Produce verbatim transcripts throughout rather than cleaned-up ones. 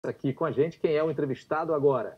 Aqui com a gente, quem é o entrevistado agora?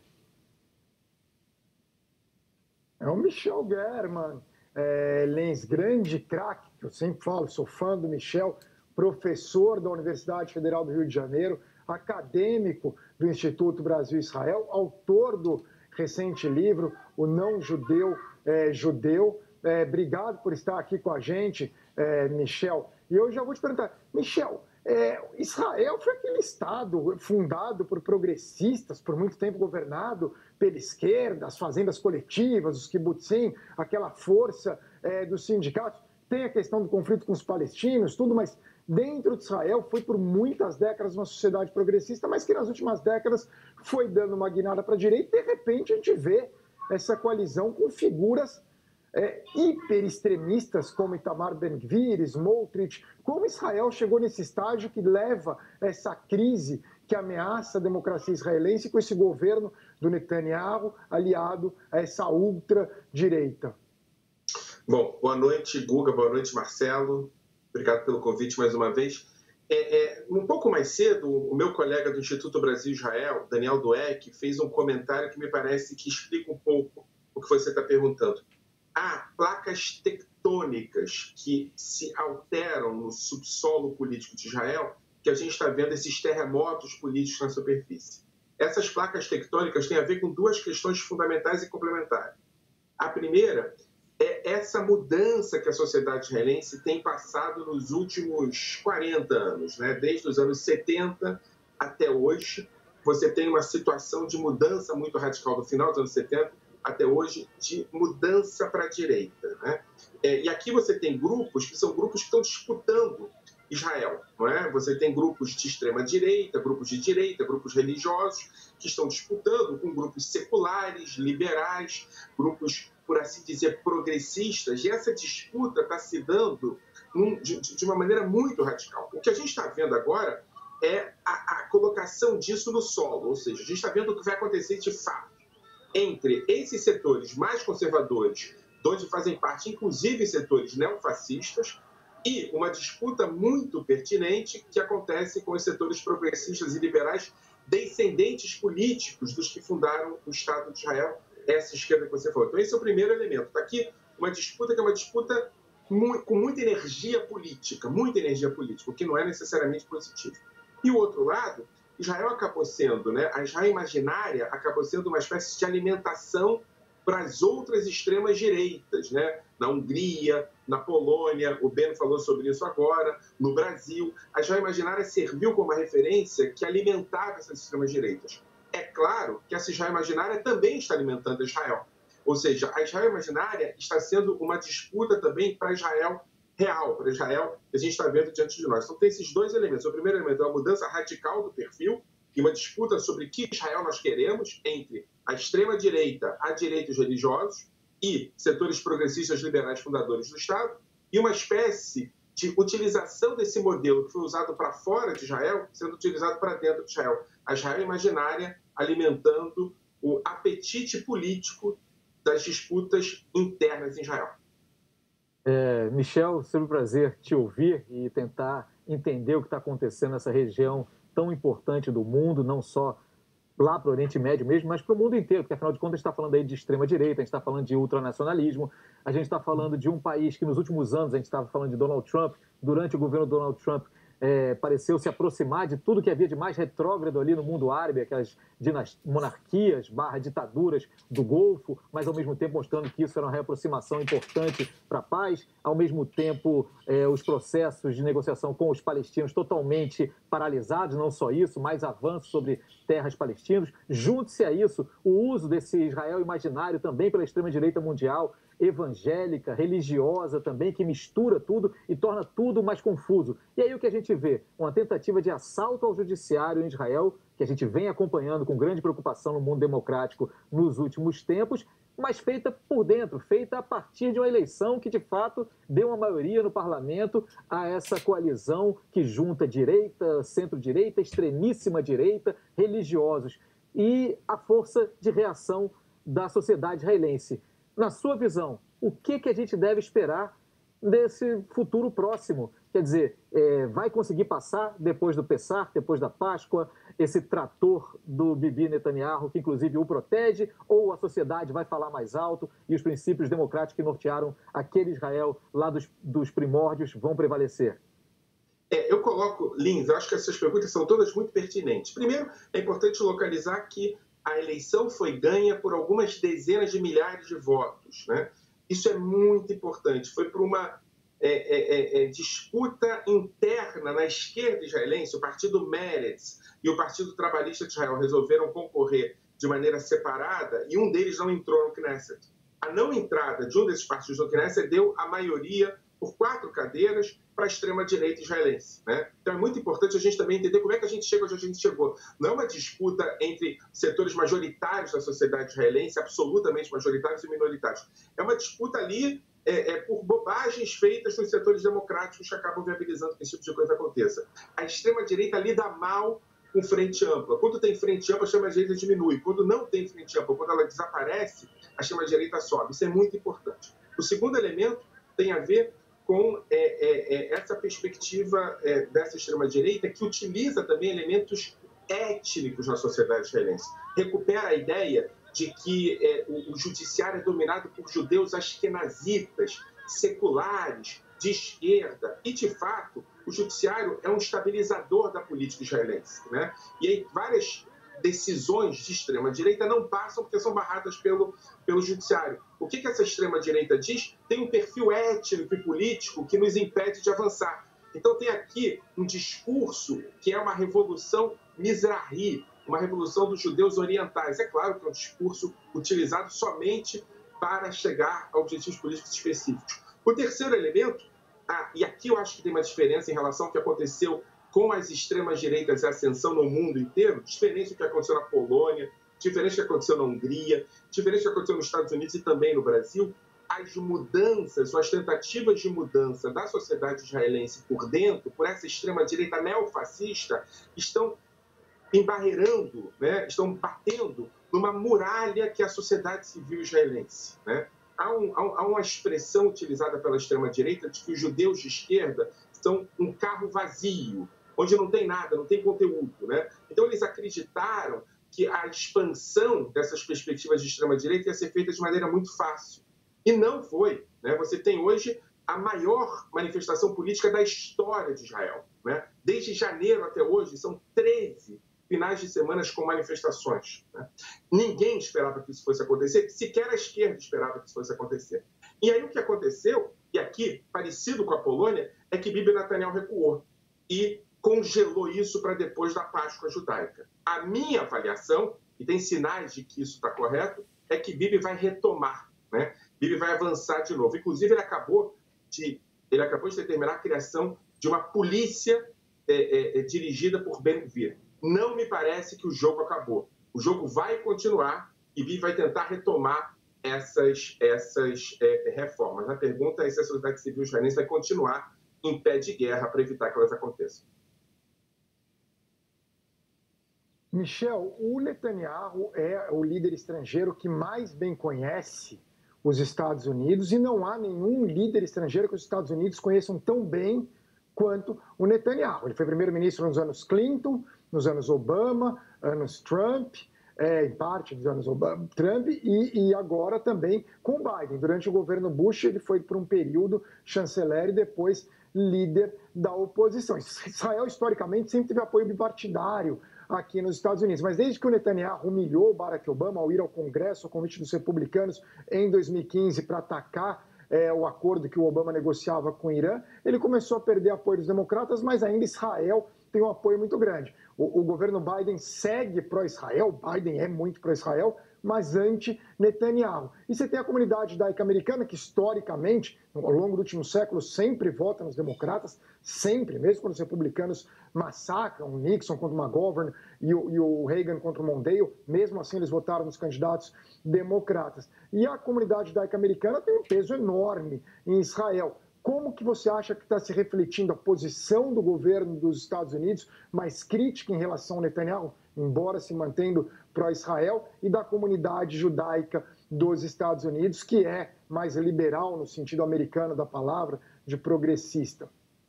É o Michel German, é, Lens, grande craque, que eu sempre falo, sou fã do Michel, professor da Universidade Federal do Rio de Janeiro, acadêmico do Instituto Brasil-Israel, autor do recente livro O Não Judeu é, Judeu. É, obrigado por estar aqui com a gente, é, Michel. E eu já vou te perguntar, Michel, é, Israel foi aquele Estado fundado por progressistas, por muito tempo governado pela esquerda, as fazendas coletivas, os kibbutzim, aquela força é, dos sindicatos. Tem a questão do conflito com os palestinos, tudo, mas dentro de Israel foi por muitas décadas uma sociedade progressista, mas que nas últimas décadas foi dando uma guinada para a direita e de repente a gente vê essa coalizão com figuras É, hiper-extremistas como Itamar Ben-Gvir, Smotrich, como Israel chegou nesse estágio que leva essa crise que ameaça a democracia israelense com esse governo do Netanyahu aliado a essa ultra-direita. Bom, boa noite, Guga, boa noite, Marcelo. Obrigado pelo convite mais uma vez. É, é, um pouco mais cedo, o meu colega do Instituto Brasil-Israel, Daniel Dueck, fez um comentário que me parece que explica um pouco o que você está perguntando. Há placas tectônicas que se alteram no subsolo político de Israel, que a gente está vendo esses terremotos políticos na superfície. Essas placas tectônicas têm a ver com duas questões fundamentais e complementares. A primeira é essa mudança que a sociedade israelense tem passado nos últimos quarenta anos, né? Desde os anos setenta até hoje. Você tem uma situação de mudança muito radical do final dos anos setenta até hoje, de mudança para a direita. Né? É, e aqui você tem grupos que são grupos que estão disputando Israel. Não é? Você tem grupos de extrema-direita, grupos de direita, grupos religiosos, que estão disputando com grupos seculares, liberais, grupos, por assim dizer, progressistas, e essa disputa está se dando num, de, de uma maneira muito radical. O que a gente está vendo agora é a, a colocação disso no solo, ou seja, a gente está vendo o que vai acontecer de fato entre esses setores mais conservadores, de onde fazem parte, inclusive, setores neofascistas, e uma disputa muito pertinente que acontece com os setores progressistas e liberais, descendentes políticos dos que fundaram o Estado de Israel, essa esquerda que você falou. Então, esse é o primeiro elemento. Está aqui uma disputa que é uma disputa muito, com muita energia política, muita energia política, o que não é necessariamente positivo. E o outro lado, Israel acabou sendo, né, a Israel imaginária acabou sendo uma espécie de alimentação para as outras extremas direitas, né? Na Hungria, na Polônia, o Beno falou sobre isso agora, no Brasil. A Israel imaginária serviu como uma referência que alimentava essas extremas direitas. É claro que essa Israel imaginária também está alimentando Israel. Ou seja, a Israel imaginária está sendo uma disputa também para Israel real, para Israel, que a gente está vendo diante de nós. Então, tem esses dois elementos. O primeiro elemento é uma mudança radical do perfil e uma disputa sobre que Israel nós queremos entre a extrema-direita, a direitos religiosos e setores progressistas liberais fundadores do Estado, e uma espécie de utilização desse modelo que foi usado para fora de Israel, sendo utilizado para dentro de Israel. A Israel imaginária alimentando o apetite político das disputas internas em Israel. É, Michel, sempre um prazer te ouvir e tentar entender o que está acontecendo nessa região tão importante do mundo, não só lá para o Oriente Médio mesmo, mas para o mundo inteiro, porque afinal de contas a gente está falando aí de extrema-direita, a gente está falando de ultranacionalismo, a gente está falando de um país que nos últimos anos, a gente estava falando de Donald Trump, durante o governo Donald Trump, é, pareceu se aproximar de tudo que havia de mais retrógrado ali no mundo árabe, aquelas monarquias barra ditaduras do Golfo, mas ao mesmo tempo mostrando que isso era uma reaproximação importante para a paz, ao mesmo tempo é, os processos de negociação com os palestinos totalmente paralisados, não só isso, mais avanços sobre terras palestinas. Junte-se a isso o uso desse Israel imaginário também pela extrema-direita mundial, evangélica, religiosa também, que mistura tudo e torna tudo mais confuso. E aí o que a gente vê? Uma tentativa de assalto ao judiciário em Israel, que a gente vem acompanhando com grande preocupação no mundo democrático nos últimos tempos, mas feita por dentro, feita a partir de uma eleição que, de fato, deu uma maioria no parlamento a essa coalizão que junta direita, centro-direita, extremíssima direita, religiosos, e a força de reação da sociedade israelense. Na sua visão, o que, que a gente deve esperar desse futuro próximo? Quer dizer, é, vai conseguir passar depois do Pessah, depois da Páscoa, esse trator do Bibi Netanyahu, que inclusive o protege, ou a sociedade vai falar mais alto e os princípios democráticos que nortearam aquele Israel lá dos, dos primórdios vão prevalecer? É, eu coloco, Lins, eu acho que essas perguntas são todas muito pertinentes. Primeiro, é importante localizar que a eleição foi ganha por algumas dezenas de milhares de votos, né? Isso é muito importante. Foi por uma é, é, é, disputa interna na esquerda israelense. O partido Meretz e o Partido Trabalhista de Israel resolveram concorrer de maneira separada e um deles não entrou no Knesset. A não entrada de um desses partidos no Knesset deu a maioria por quatro cadeiras para a extrema-direita israelense, né? Então é muito importante a gente também entender como é que a gente chega onde a gente chegou. Não é uma disputa entre setores majoritários da sociedade israelense, absolutamente majoritários e minoritários. É uma disputa ali é, é, por bobagens feitas nos setores democráticos que acabam viabilizando que esse tipo de coisa aconteça. A extrema-direita lida mal com frente ampla. Quando tem frente ampla, a extrema-direita diminui. Quando não tem frente ampla, quando ela desaparece, a extrema-direita sobe. Isso é muito importante. O segundo elemento tem a ver com é, é, é, essa perspectiva é, dessa extrema-direita que utiliza também elementos étnicos na sociedade israelense. Recupera a ideia de que é, o, o judiciário é dominado por judeus askenazitas, seculares, de esquerda, e, de fato, o judiciário é um estabilizador da política israelense, né? E aí várias decisões de extrema-direita não passam porque são barradas pelo, pelo judiciário. O que, que essa extrema-direita diz? Tem um perfil étnico e político que nos impede de avançar. Então tem aqui um discurso que é uma revolução mizrahi, uma revolução dos judeus orientais. É claro que é um discurso utilizado somente para chegar a objetivos políticos específicos. O terceiro elemento, ah, e aqui eu acho que tem uma diferença em relação ao que aconteceu com as extremas-direitas e a ascensão no mundo inteiro, diferente do que aconteceu na Polônia, diferente do que aconteceu na Hungria, diferente do que aconteceu nos Estados Unidos e também no Brasil, as mudanças, ou as tentativas de mudança da sociedade israelense por dentro, por essa extrema-direita neofascista, estão embarreirando, né, estão batendo numa muralha que é a sociedade civil israelense, né? Há, um, há uma expressão utilizada pela extrema-direita de que os judeus de esquerda são um carro vazio, onde não tem nada, não tem conteúdo, né? Então eles acreditaram que a expansão dessas perspectivas de extrema-direita ia ser feita de maneira muito fácil. E não foi, né? Você tem hoje a maior manifestação política da história de Israel, né? Desde janeiro até hoje, são treze finais de semanas com manifestações, né? Ninguém esperava que isso fosse acontecer, sequer a esquerda esperava que isso fosse acontecer. E aí o que aconteceu, e aqui, parecido com a Polônia, é que Bibi Netanyahu recuou e congelou isso para depois da Páscoa judaica. A minha avaliação, e tem sinais de que isso está correto, é que Bibi vai retomar, né? Bibi vai avançar de novo. Inclusive, ele acabou de, ele acabou de determinar a criação de uma polícia é, é, dirigida por Ben-Gvir. Não me parece que o jogo acabou. O jogo vai continuar e Bibi vai tentar retomar essas, essas é, reformas. A pergunta é se a sociedade civil israelense vai continuar em pé de guerra para evitar que elas aconteçam. Michel, o Netanyahu é o líder estrangeiro que mais bem conhece os Estados Unidos e não há nenhum líder estrangeiro que os Estados Unidos conheçam tão bem quanto o Netanyahu. Ele foi primeiro-ministro nos anos Clinton, nos anos Obama, anos Trump, é, em parte dos anos Obama, Trump e, e agora também com Biden. Durante o governo Bush ele foi por um período chanceler e depois líder da oposição. Israel historicamente sempre teve apoio bipartidário aqui nos Estados Unidos, mas desde que o Netanyahu humilhou Barack Obama ao ir ao Congresso, ao convite dos republicanos em dois mil e quinze para atacar é, o acordo que o Obama negociava com o Irã, ele começou a perder apoio dos democratas, mas ainda Israel tem um apoio muito grande. O, o governo Biden segue pró-Israel, Biden é muito pró-Israel, mas anti-Netanyahu. E você tem a comunidade judaica-americana, que historicamente, ao longo do último século, sempre vota nos democratas, sempre, mesmo quando os republicanos massacram o Nixon contra o McGovern e o, e o Reagan contra o Mondale, mesmo assim eles votaram nos candidatos democratas. E a comunidade judaica-americana tem um peso enorme em Israel. Como que você acha que está se refletindo a posição do governo dos Estados Unidos, mais crítica em relação ao Netanyahu, embora se mantendo pró-Israel, e da comunidade judaica dos Estados Unidos, que é mais liberal no sentido americano da palavra, de progressista?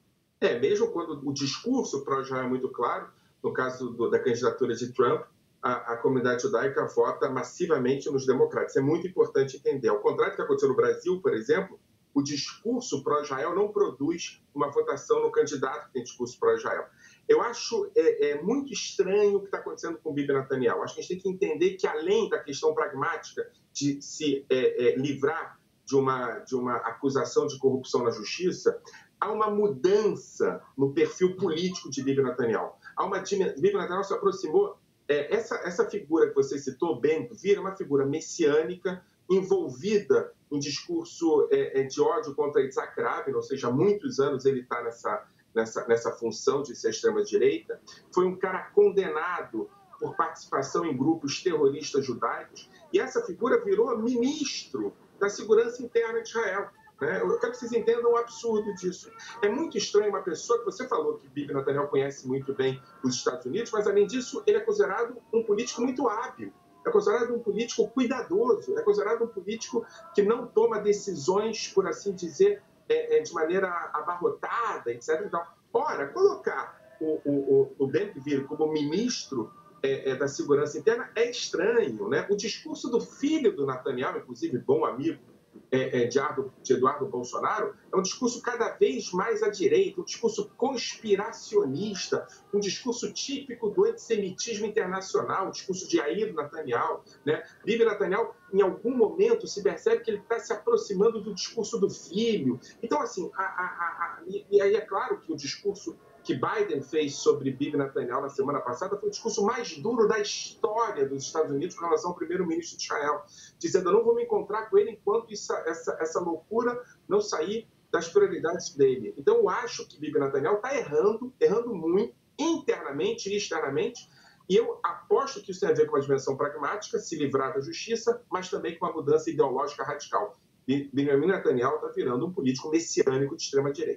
É, mesmo quando o discurso pró-Israel é muito claro, no caso do, da candidatura de Trump, a, a comunidade judaica vota massivamente nos democratas. É muito importante entender. Ao contrário do que aconteceu no Brasil, por exemplo, o discurso pró-Israel não produz uma votação no candidato que tem discurso pró-Israel. Eu acho é, é, muito estranho o que está acontecendo com o Bibi Netanyahu. Acho que a gente tem que entender que, além da questão pragmática de se é, é, livrar de uma, de uma acusação de corrupção na justiça, há uma mudança no perfil político de Bibi Netanyahu. Há uma, Bibi Netanyahu se aproximou... É, essa, essa figura que você citou, Ben Gvir, é uma figura messiânica, envolvida em discurso é, de ódio contra Yitzhak Rabin, ou seja, há muitos anos ele está nessa, nessa, nessa função de ser extrema-direita. Foi um cara condenado por participação em grupos terroristas judaicos, e essa figura virou ministro da Segurança Interna de Israel. Né? Eu quero que vocês entendam o absurdo disso. É muito estranho uma pessoa que você falou que Bibi Netanyahu conhece muito bem os Estados Unidos, mas, além disso, ele é considerado um político muito hábil. É considerado um político cuidadoso, é considerado um político que não toma decisões, por assim dizer, é, é, de maneira abarrotada, etcétera. Então, ora, colocar o, o, o Ben Gvir como ministro é, é, da Segurança Interna é estranho. Né? O discurso do filho do Netanyahu, inclusive bom amigo é, é, de, Eduardo, de Eduardo Bolsonaro, é um discurso cada vez mais à direita, um discurso conspiracionista, um discurso típico do antissemitismo internacional, um discurso de Yair Netanyahu. Né? Bibi Netanyahu, em algum momento, se percebe que ele está se aproximando do discurso do filho. Então, assim, a, a, a, e, e aí é claro que o discurso que Biden fez sobre Bibi Netanyahu na semana passada foi o discurso mais duro da história dos Estados Unidos com relação ao primeiro-ministro de Israel, dizendo: eu não vou me encontrar com ele enquanto isso, essa, essa loucura não sair das prioridades dele. Então, eu acho que Bibi Netanyahu está errando, errando muito, internamente e externamente, e eu aposto que isso tem a ver com uma dimensão pragmática, se livrar da justiça, mas também com uma mudança ideológica radical. Benjamin Netanyahu está virando um político messiânico de extrema-direita.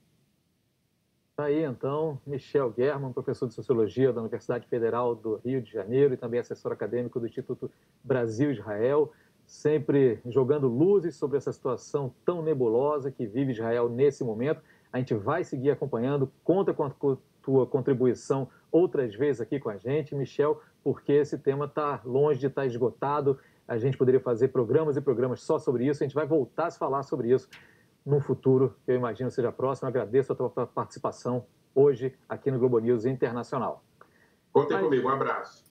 Está aí, então, Michel German, professor de Sociologia da Universidade Federal do Rio de Janeiro e também assessor acadêmico do Instituto Brasil-Israel, sempre jogando luzes sobre essa situação tão nebulosa que vive Israel nesse momento. A gente vai seguir acompanhando, conta com a tua contribuição outras vezes aqui com a gente, Michel, porque esse tema está longe de estar esgotado. A gente poderia fazer programas e programas só sobre isso, a gente vai voltar a falar sobre isso no futuro, que eu imagino seja próximo. Agradeço a tua participação hoje aqui no Globo News Internacional. Contem comigo, um abraço.